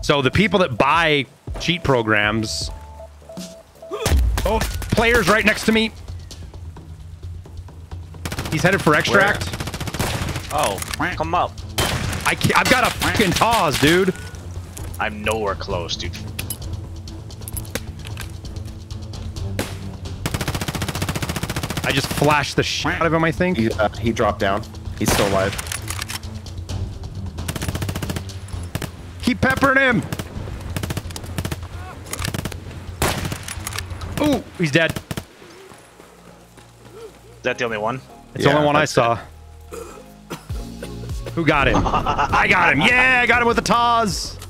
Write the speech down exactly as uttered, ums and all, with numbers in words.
So the people that buy cheat programs... Oh, player's right next to me. He's headed for extract. Where? Oh, come up. I can't, I've got a fucking T O Z, dude. I'm nowhere close, dude. I just flashed the shit out of him, I think. He, uh, he dropped down. He's still alive. Keep peppering him. Ooh, he's dead. Is that the only one? It's Yeah, the only one I that's saw. Who got him? I got him. Yeah, I got him with the T O Z.